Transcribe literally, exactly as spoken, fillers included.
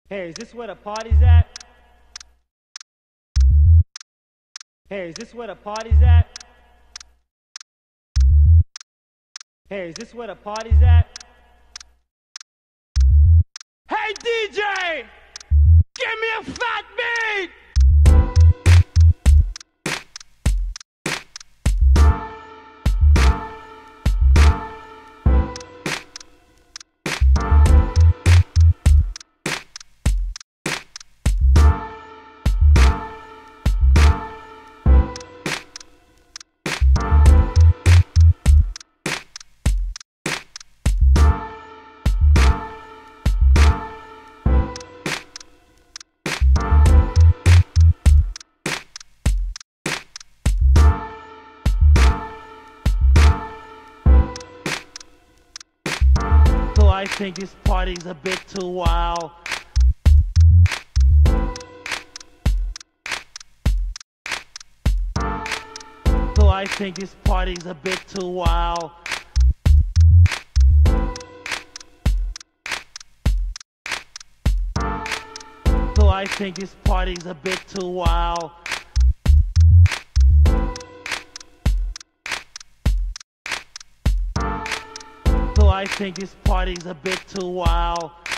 Hey, is this where the party's at? Hey, is this where the party's at? Hey, is this where the party's at? Hey, D J! Give me a fat beat! I think this party's a bit too wild. So I think this party's a bit too wild. So I think this party's a bit too wild. So I think this party's a bit too wild.